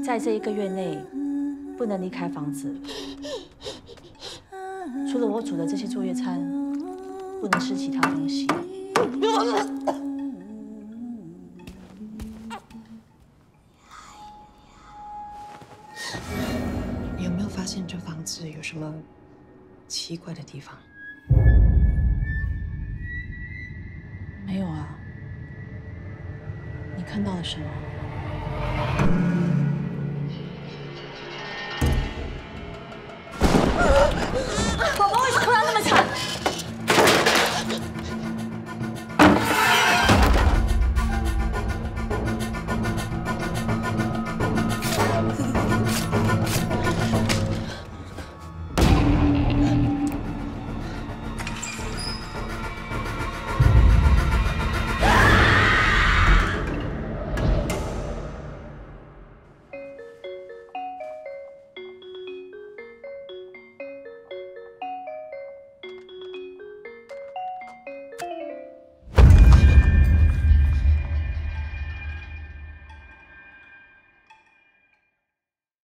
在这1个月内不能离开房子，除了我煮的这些坐月餐，不能吃其他东西。 你有没有发现这房子有什么奇怪的地方？ 没有啊。你看到了什么？